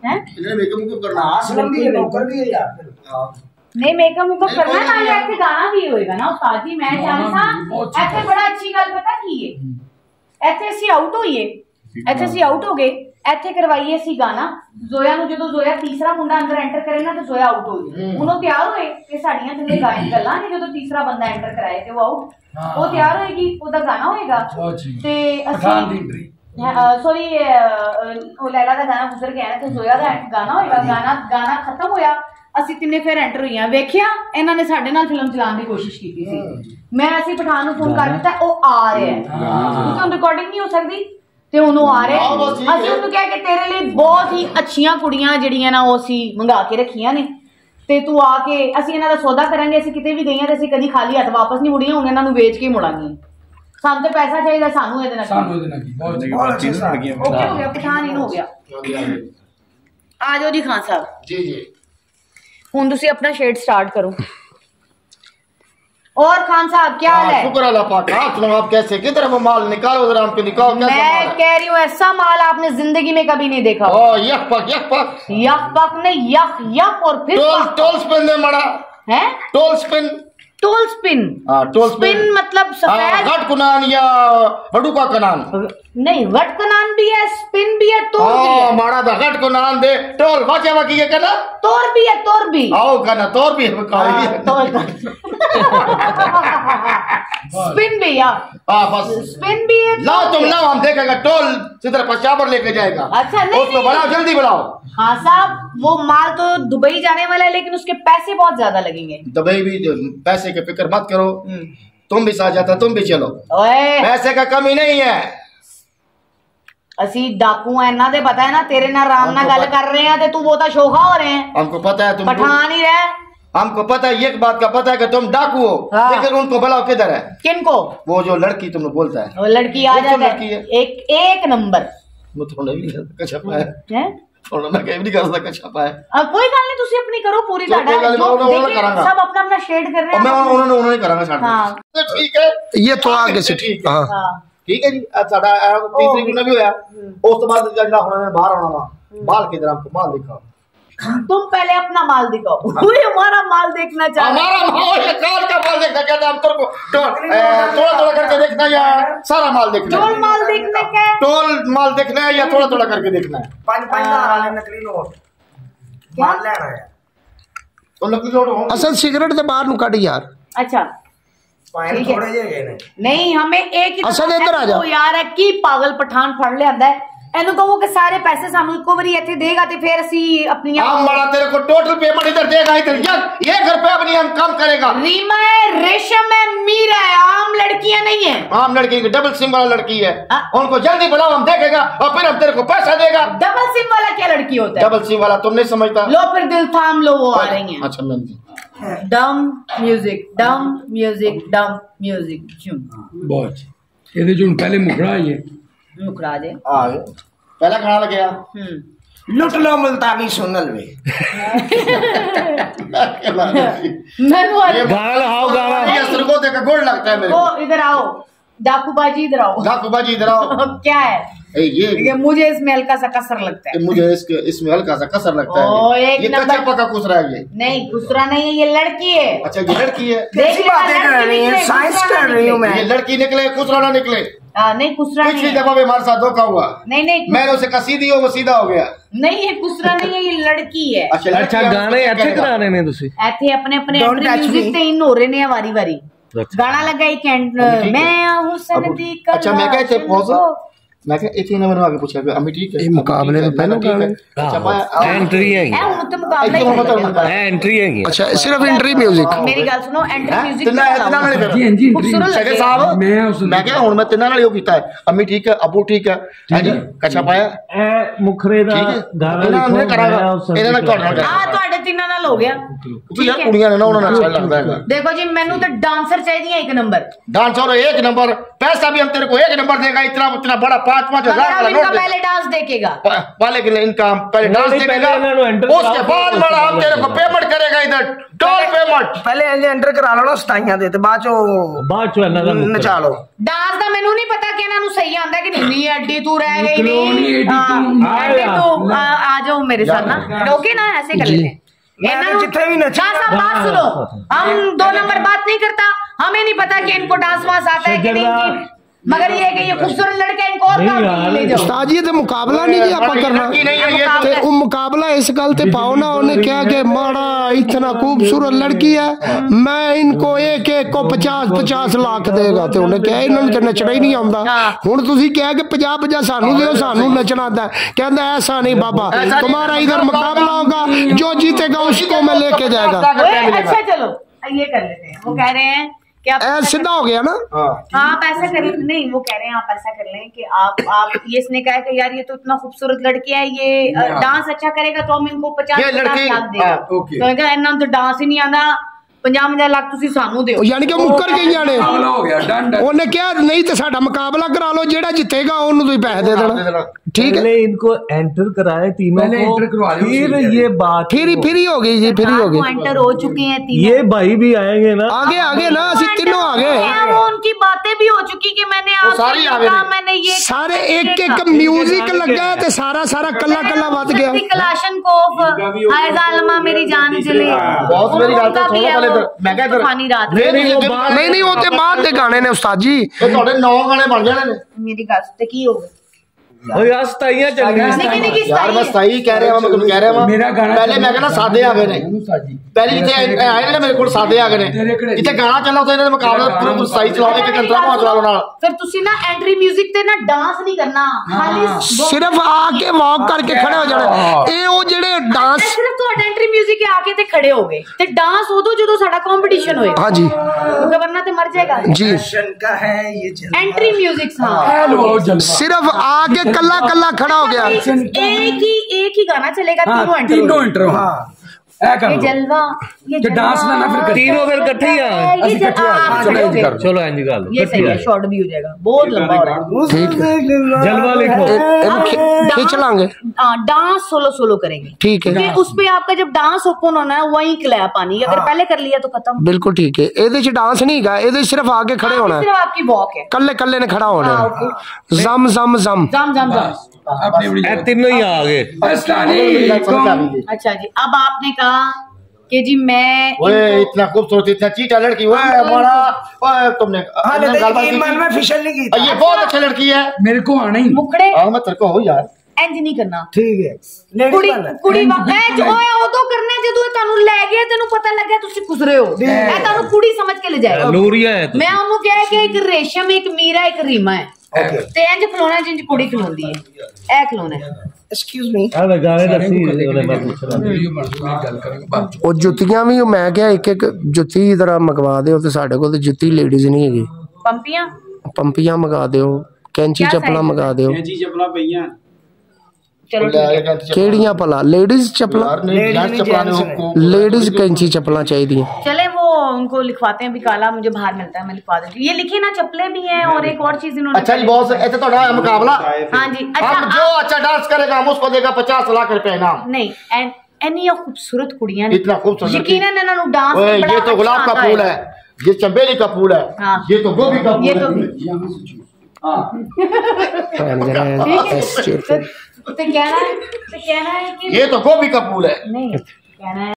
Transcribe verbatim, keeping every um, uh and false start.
हैं मेकअप मुकअप करना असलम भी नौकर भी है यार नहीं मेकअप मुकअप करना नाले ऐसे गाना भी होएगा ना उस्ताद जी मैं जानी सा ऐसे बड़ा अच्छी गल पता की है ऐसे ਅਸੀਂ ਆਊਟ ਹੋਈਏ ਇੱਥੇ ਅਸੀਂ ਆਊਟ ਹੋ ਗਏ ਇੱਥੇ ਕਰਵਾਈਏ ਅਸੀਂ ਗਾਣਾ ਜ਼ੋਇਆ ਨੂੰ ਜਦੋਂ ਜ਼ੋਇਆ ਤੀਸਰਾ ਮੁੰਡਾ ਅੰਦਰ ਐਂਟਰ ਕਰੇ ਨਾ ਤੇ ਜ਼ੋਇਆ ਆਊਟ ਹੋ ਗਈ ਉਹਨੂੰ ਤਿਆਰ ਹੋਏ ਕਿ ਸਾਡੀਆਂ ਥੱਲੇ ਗਾਇਨ ਗੱਲਾਂ ਨੇ ਜਦੋਂ ਤੀਸਰਾ ਬੰਦਾ ਐਂਟਰ ਕਰਾਏ ਤੇ ਉਹ ਆਊਟ ਉਹ ਤਿਆਰ ਹੋਏਗੀ ਉਹਦਾ ਗਾਣਾ ਹੋਏਗਾ ਤੇ ਅਸੀਂ ਸੌਰੀ ਉਹ ਲੈਲਾ ਦਾ ਗਾਣਾ ਗੁਜ਼ਰ ਗਿਆ ਨਾ ਤੇ ਜ਼ੋਇਆ ਦਾ ਗਾਣਾ ਹੋਏਗਾ ਗਾਣਾ ਗਾਣਾ ਖਤਮ ਹੋਇਆ ਅਸੀਂ ਤਿੰਨੇ ਫਿਰ ਐਂਟਰ ਹੋਈਆਂ ਵੇਖਿਆ ਇਹਨਾਂ ਨੇ ਸਾਡੇ ਨਾਲ ਫਿਲਮ ਚਲਾਉਣ ਦੀ ਕੋਸ਼ਿਸ਼ ਕੀਤੀ ਸੀ ਮੈਂ ਅਸੀਂ ਪਠਾਨ ਨੂੰ ਫੋਨ ਕਰ ਦਿੱਤਾ ਉਹ ਆ ਰਿਹਾ ਹੈ ਕਿਉਂਕਿ ਰਿਕਾਰਡਿੰਗ ਨਹੀਂ ਹੋ ਸਕਦੀ ਤੇ ਉਹਨੂੰ ਆ ਰਿਹਾ ਅਸੀਂ ਉਹਨੂੰ ਕਹਿ ਕੇ ਤੇਰੇ ਲਈ ਬਹੁਤ ਹੀ ਅੱਛੀਆਂ ਕੁੜੀਆਂ ਜਿਹੜੀਆਂ ਨਾ ਉਹ ਅਸੀਂ ਮੰਗਾ ਕੇ ਰੱਖੀਆਂ ਨੇ ਤੇ ਤੂੰ ਆ ਕੇ ਅਸੀਂ ਇਹਨਾਂ ਦਾ ਸੌਦਾ ਕਰਾਂਗੇ ਅਸੀਂ ਕਿਤੇ ਵੀ ਗਈਆਂ ਤੇ ਅਸੀਂ ਕਦੀ ਖਾਲੀ ਹੱਥ ਵਾਪਸ ਨਹੀਂ ਮੁੜੀਆਂ ਹੁਣ ਇਹਨਾਂ ਨੂੰ ਵੇਚ ਕੇ ਮੁੜਾਂਗੇ ਸਾਨੂੰ ਤੇ ਪੈਸਾ ਚਾਹੀਦਾ ਸਾਨੂੰ ਇਹਦੇ ਨਾਲ ਸਾਨੂੰ ਇਹਦੇ ਨਾਲ ਕੀ ਬਹੁਤ ਚੀਜ਼ ਲੱਗੀਆਂ ਓਕੇ ਹੋ ਗਿਆ ਪਠਾਨ ਹੀ ਹੋ ਗਿਆ ਆ ਜਾਓ ਜੀ ਖਾਨ ਸਾਹਿਬ जी जी ਹੁਣ ਤੁਸੀਂ ਆਪਣਾ शेड स्टार्ट करो और खान साहब क्या हाल है शुक्र अल्लाह पाक आप सुनाओ आप कैसे किधर वो माल निकालो जरा हमको निकालो कैसा मैं माल कह रही हूँ ऐसा माल आपने जिंदगी में कभी नहीं देखा ओ यक पक यक पक यक पक ने यक यक और फिर टोल टोल स्पिन दे मड़ा है टोल स्पिन टोल स्पिन हां टोल स्पिन मतलब सफेद गट कनान या हडुका कनान नहीं गट कनान भी है स्पिन भी है तोर भी है माड़ा दा गट कनान दे टोल वाचे वाकी के कना तोर भी है तोर भी आओ कना तोर भी है काली तोर स्पिन भी या हां बस स्पिन भी है लाओ तुम लाओ हम देखेगा टोल सीधा पचावर लेके जाएगा अच्छा नहीं उसको बढ़ाओ जल्दी बढ़ाओ हाँ साहब वो माल तो दुबई जाने वाला है लेकिन उसके पैसे बहुत ज्यादा लगेंगे दुबई भी पैसे की फिक्र मत करो तुम भी साथ जाता तुम भी चलो ओए पैसे का कमी नहीं है ਅਸੀਂ ਡਾਕੂ ਆ ਇਹਨਾਂ ਦੇ ਪਤਾ ਹੈ ਨਾ ਤੇਰੇ ਨਾਲ ਆਰਾਮ ਨਾਲ ਗੱਲ ਕਰ ਰਹੇ ਆ ਤੇ ਤੂੰ ਬਹੁਤਾ ਸ਼ੋਖਾ ਹੋ ਰਹੇ ਹੈ हमको पता है तुम पठान ही रहे हमको पता है एक बात का पता है कि तुम डाकू हो हाँ। लेकिन उनको बुलाओ किधर है किनको वो जो लड़की तुमने बोलता है वो लड़की आ वो तो जाता लड़की है है। एक एक नंबर वो थोड़ा भी नहीं छपा है हैं थोड़ा ना कहीं भी नहीं कर सकता छपा है अब कोई गल नहीं तुसी अपनी करो पूरी जो कोई गल जो नहीं, उन्होंने देखिए, करांगा। सब अपना अपना शेड कर रहे और मैं हैं उन्होंने उन्होंने करांगा साथ हाँ। में ठीक है ये तो आगे से ठीक हां हाँ ठीक है जी आज साडा तीसरी गुना भी होया उस तो बाद जड़ा होना बाहर आना वा बाल के तरह हमको माल दिखाओ तुम पहले अपना माल दिखाओ कोई हमारा माल देखना चाह रहा हमारा माल है कार का माल देखना कहता हम तेरे को थोड़ा थोड़ा करके देखना या सारा माल देखना टोल माल देखने का है टोल माल देखना है या थोड़ा थोड़ा करके देखना है पांच पांच वाले नकली नोट माल लेना है तो नकली नोट हो असल सिगरेट दे बाहर नु कट यार अच्छा पाइन थोड़े जे गए ने नहीं हमें एक ही अच्छा, इधर आ जाओ। यार है की पागल पठान फड़ लियांदा है ਇਹਨੂੰ ਕਹੋ ਕਿ ਸਾਰੇ ਪੈਸੇ ਸਾਨੂੰ ਇੱਕੋ ਵਾਰੀ ਇੱਥੇ ਦੇਗਾ ਤੇ ਫਿਰ ਅਸੀਂ ਆਪਣੀਆਂ हम बड़ा तेरे को टोटल पेमेंट इधर देगा इधर एक एक रुपया अपनी हम कम करेगा रीमा है रेशम है मीरा है आम लड़कियां नहीं है आम लड़की की डबल सिम वाला लड़की है हाँ। उनको जल्दी बुलाओ हम देखेगा और फिर हम तेरे को पैसा देगा डबल सिम वाला क्या लड़की होता है डबल सिम वाला तुम नहीं समझता लो फिर दिल थाम लो वो आ रही हैं अच्छा मैं डम म्यूजिक डम म्यूजिक डम म्यूजिक क्यों बहुत ਇਹਦੇ ਚੋਂ ਪਹਿਲੇ ਮੁਖੜਾ ਆਈਏ मुकरा दे आ पहला खाना लग गया हम्म लुट लो मुल्तानी सोनल में मैं वो गाना लगाओ गाना ये सुरगो देखा गोड़ लगता है मेरे वो को इधर आओ डाकू बाजी इधर आओ डाकू बाजी इधर आओ क्या है ए, ये ये मुझे इसमें हल्का सा कसर लगता है कि मुझे इसके इसमें हल्का सा कसर लगता ओ, है एक ये नंबर- कच्चा पका कुसरा है ये नहीं खुसरा नहीं है ये लड़की है अच्छा ये लड़की है कैसी देख बातें लेना, कर लड़की रही हैं? निकले, साइंस खुसरा कर ना रही हूँ निकले। मैं। ये लड़की निकले कुसरा ना निकले हाँ, नहीं खुसरा नहीं पिछली है। दफा भी हमारे साथ धोखा हुआ नहीं नहीं मैंने उसे कहा सीधी हो वो सीधा हो गया नहीं ये खुसरा नहीं है ये लड़की है अच्छा लड़की अच्छा है, गाने उसको अच्छे कहेगा। कराने ने ਤੁਸੀਂ ਇੱਥੇ ਆਪਣੇ ਆਪਣੇ Don't touch म्यूजिक me. ਤੇ ਇਨ ਹੋ ਰਹੇ ਨੇ ਵਾਰੀ ਵਾਰੀ ਗਾਣਾ ਲੱਗਾ ਇੱਕ ਐਂਡ ठीक है। मैं हुसन दी कला अच्छा मैं कहते पहुंच सुनो। मैं कहा इतने मैंने आगे पूछा कि अम्मी ठीक है ये मुकाबले में पहले ठीक है गाने। अच्छा मैं एंट्री है ऐ ਹੁਣ ਤੇ ਮੁਕਾਬਲਾ एकदम ਹੀ मतलब ਹੋ मतलब ਗਿਆ। एंट्री है अच्छा सिर्फ एंट्री म्यूजिक ਮੇਰੀ ਗੱਲ ਸੁਣੋ ਐਂਟਰੀ हैं म्यूजिक तिन्ना इतना वाले ਜੀ ਹਾਂਜੀ खूबसूरत शेखर लगे। साहब मैं उस मैं क्या हूं मैं तिन्ना वाले यो कीता है अम्मी ठीक है अबू ठीक है हैं जी कच्चा पाया ए मुखरे दा ठीक है गाना ਇਹਨਾਂ लिखो ने करांगा ਇਹਨਾਂ ਨਾਲ ਤੁਹਾਡੇ ਨਾਲ ਆ ਤੁਹਾਡੇ ਤਿੰਨਾਂ ਨਾਲ ਹੋ ਗਿਆ क्योंकि यार कुड़ियां ने ना उन्होंने अच्छा लगता है ਦੇਖੋ ਜੀ ਮੈਨੂੰ ਤਾਂ ਡਾਂਸਰ ਚਾਹੀਦੀਆਂ ਇੱਕ ਨੰਬਰ डांसर एक नंबर पैसा भी हम तेरे को एक नंबर देगा, इतना इतना बड़ा पाँच पाँच हजार मगर अब इनका पहले डांस देखेगा, वाले के लिए इनका पहले डांस देखेगा, उसके बाद बड़ा हम तेरे को पेमेंट करेगा, इधर टोल पेमेंट पहले एंटर करा लो ना, सताइयां देते बाद चो बाद चो नचा लो। डांस ਦਾ ਮੈਨੂੰ ਨਹੀਂ ਪਤਾ ਕਿ ਇਹਨਾਂ ਨੂੰ ਸਹੀ ਆਂਦਾ ਕਿ ਨਹੀਂ। ਨਹੀਂ ਅੱਡੀ ਤੂੰ ਰਹਿ गई कलोनी नहीं, एडी हाँ, एडी तू आ आ जाओ मेरे साथ ना, ओके ना, ऐसे कर लेते हैं। मैंने जितने भी नचा डांस बात सुनो, हम दो नंबर बात नहीं करता, हमें नहीं पता कि इनको डांस वांस आता है कि नहीं, मगर ये कि ये खूबसूरत लड़के इनको और काम के लिए ले जाओ। उस्ताद जी ते मुकाबला नहीं जी आपा करना ते वो मुकाबला इस गल ते पाओ ना, उन्हें क्या कि माड़ा इतना खूबसूरत लड़की है, मैं इनको एक एक को पचास पचास लाख देगा, ते उन्हें क्या इन्होंने तो नचना ही नहीं आंदा। हुण तुसी क्या कि पचास पचास सानू दिओ, सानू नचना आंदा। कहंदा ऐसा नहीं बाबा, तुम्हारा इधर मुकाबला होगा, जो जीतेगा उसको मैं लेके जाएगा। अच्छा चलो ये कर लेते हैं। वो कह रहे हैं कि आप सीधा हो गया ना। हाँ आप ऐसा कर नहीं, वो कह रहे हैं आप ऐसा कर लें कि आप आप ये इसने कहा कि यार ये तो इतना खूबसूरत लड़की है, ये डांस अच्छा करेगा तो हम इनको पचास पचास लाख देंगे। तो इन्होंने इन्होंने तो डांस ही नहीं आंदा, पंजाब पंजाब लाख तुसी सानू दिओ, यानी कि मुकर गईयां ने। हो गया डन डन। उन्हें क्या नहीं तो साडा मुकाबला करा लो, जेड़ा जितेगा ओनू तुसीं पैसे दे देना, ठीक है। पहले इनको एंटर कराए तीनों पहले को, एंटर करवा लो, फिर उसी ये बात फिर फ्री हो गई जी, फ्री हो गई। एंटर हो चुके हैं तीनों, ये भाई भी आएंगे ना, आगे आगे ना, असि तीनों आगे। वो उनकी बातें भी हो चुकी कि मैंने सारी आपसे आगे कहा, नहीं। मैंने ये सारे एक एक म्यूजिक लगा ते सारा सारा कल्ला कल्ला बद गया। कलाशन कोफ हाय जालमा मेरी जान चले, बहुत मेरी गल तो सुनो पहले इधर, मैं कह इधर पानी रात नहीं नहीं नहीं नहीं वो ते बाद दे गाने ने उस्ताद जी, ਇਹ ਤੁਹਾਡੇ ਨੌ ਗਾਣੇ ਬਣ ਜਾਣੇ ਨੇ। मेरी गल ते की हो और यार सताइयां चल रही हैं। नहीं नहीं यार मैं सही कह रहा हूं, मैं ਤੁਹਾਨੂੰ ਕਹਿ ਰਿਹਾ ਹਾਂ। मेरा गाना ਪਹਿਲੇ ਮੈਂ ਕਹਿੰਦਾ ਸਾਦੇ ਆ ਗਏ ਨੇ, ਪਹਿਲੇ ਜਿੱਥੇ ਆਏ ਨੇ ਮੇਰੇ ਕੋਲ ਸਾਦੇ ਆ ਗਏ ਨੇ, ਜਿੱਥੇ ਗਾਣਾ ਚੱਲਾ ਉੱਥੇ ਇਹਨਾਂ ਦੇ ਮੁਕਾਬਲਾ ਪੂਰਾ ਸਹੀ ਚਲਾਓ, ਇੱਕ ਘੰਟਾ ਭਾਂ ਚਲਾ ਲਓ ਨਾਲ। फिर तुसी ना एंट्री म्यूजिक ते ना डांस नहीं करना, खाली सिर्फ आके वॉक करके खड़े हो जाना। ਇਹ ਉਹ ਜਿਹੜੇ डांस सिर्फ तो एंट्री म्यूजिक के आके ते खड़े हो गए ते डांस उदो जदों साडा कंपटीशन होएगा। हाँ जी क्योंकि वरना ते मर जाएगा जी। का है ये जलवा। एंट्री म्यूजिक हां हेलो जलवा। सिर्फ आके कल्ला कल्ला खड़ा हो गया। एक ही एक ही गाना चलेगा, हाँ, तीनों एंट्री तीनों इंटर हाँ ऐ कर ये लो। जलवा ये जो डांस ना ना फिर कर- तीनों फिर इकट्ठे ही आए। ये ਅਸੀਂ ਇਕੱਠੇ ਆ जलवा चलो इंज कर चलो इंज कर लो, ये सही है, शॉर्ट भी हो जाएगा, बहुत लंबा हो रहा है। ठीक है, जलवा लिखो। ਇਹਨੂੰ ਖਿ- ਖਿੱਚ ਲਾਂਗੇ, हाँ, डांस सोलो सोलो करेंगे, ठीक है फिर उस पे आपका जब डांस ओपन होना है वहीं क्लैप आनी है, अगर पहले कर लिया तो खत्म। बिल्कुल ठीक है। ਇਹਦੇ ਚ डांस नहीं हैगा, ਇਹਦੇ ਚ सिर्फ आके खड़े होना है, सिर्फ आपकी वॉक है, कल्ले कल्ले ने खड़ा होना हाँ, है। जम जम जम जाम जाम जाम। अपनी अपनी ए तीनों ही आ गए। अच्छा जी, अब आपने कहा कि जी मैं ओए इतना खूबसूरत, इतना चीटा लड़की, ओए बड़ा, ओए तुमने हाँ तुमने गलबात लेकिन की मन में फिसल नहीं की थी। ये बहुत अच्छी लड़की है, मेरे को आना ही मुखड़े हाँ मैं तेरे को हूँ यार। इंज नहीं करना, ठीक है ਕੁੜੀ लेडीज ਕੁੜੀ ਵਾਂ ਇਹ ਜੋ ਹੈ ਉਦੋਂ ਕਰਨਾ ਜਦੋਂ ਇਹ ਤੁਹਾਨੂੰ ਲੈ ਗਿਆ, ਤੈਨੂੰ ਪਤਾ ਲੱਗਿਆ ਤੁਸੀਂ ਗੁਜ਼ਰੇ ਹੋ, ਇਹ ਤੁਹਾਨੂੰ ਕੁੜੀ ਸਮਝ ਕੇ ਲੈ ਜਾਏਗਾ। लूरिया है तो। ਮੈਂ ਉਹਨੂੰ ਕਿਹਾ ਕਿ ਇੱਕ ਰੇਸ਼ਮ, ਇੱਕ ਮੀਰਾ, ਇੱਕ ਰੀਮਾ ਹੈ, ਤੇ ਇੰਜ ਖਲੋਣਾ ਜਿੰਜ ਕੁੜੀ ਖਲੋਂਦੀ ਹੈ, ਇਹ ਖਲੋਣਾ ਹੈ। एक्सक्यूज मी अरे गाने दसी ਉਹਨੇ ਮੈਂ ਪੁੱਛ ਰਹਾ। वीडियो बन गल करेंगे बाद ਉਹ ਜੁੱਤੀਆਂ ਵੀ ਮੈਂ ਕਿਹਾ ਇੱਕ ਇੱਕ ਜੁੱਤੀ ਜਰਾ ਮੰਗਵਾ ਦਿਓ, ਤੇ ਸਾਡੇ ਕੋਲ ਤੇ ਜੁੱਤੀ ਲੇਡੀਜ਼ ਨਹੀਂ ਹੈਗੀ। ਪੰਪੀਆਂ ਪੰਪੀਆਂ ਮੰਗਾ ਦਿਓ, ਕੈਂਚੀ ਕਿਆ ਚੱਪਲਾਂ size ਮੰਗਾ ਦਿਓ। ਚਲੋ ਠੀਕ ਹੈ। ਕਿਹੜੀਆਂ ਭਲਾ? ਲੇਡੀਜ਼ ਚੱਪਲਾਂ, यार नहीं यार चपलाने को ਲੇਡੀਜ਼ ਕੈਂਚੀ ਚੱਪਲਾਂ ਚਾਹੀਦੀਆਂ। चले वो उनको लिखवाते हैं, अभी काला मुझे बाहर मिलता है, मैं लिखवा देती हूँ। ये लिखी ना चप्पले भी हैं और एक और चीज इन्होंने। अच्छा जी बॉस, ऐसे तो है मुकाबला। हाँ जी। अच्छा हम जो अच्छा डांस करेगा हम उसको देगा पचास लाख रुपए इनाम। नहीं एन एनी खूबसूरत कुड़ियां ने, इतना खूबसूरत लड़की। यकीनन इन्होंने डांस ओए बड़ा ये तो अच्छा गुलाब का आता फूल है, ये चंबेली का फूल है, हाँ। ये तो गोभी का ये फूल तो है। यहाँ से छू हाँ ਭੈਣ ਜਰਾ ਇਸ ਚੀਜ਼ तो कहना है तो कहना है कि ये तो गोभी का फूल है। नहीं कहना है